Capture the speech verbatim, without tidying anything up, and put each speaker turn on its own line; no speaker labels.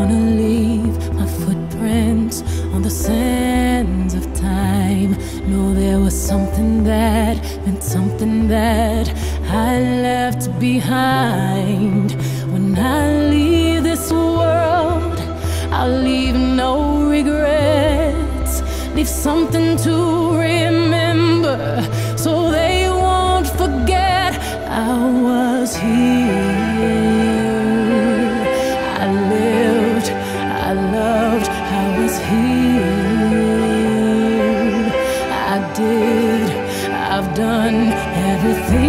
wanna leave my footprints on the sands of time. Know there was something that meant something that I left behind. When I leave this world, I'll leave no regrets. Leave something to remember, so they won't forget I was here. I lived, I loved, I was here. I did, I've done everything